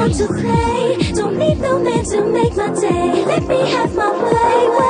want to play. Don't need no man to make my day. Let me have my way.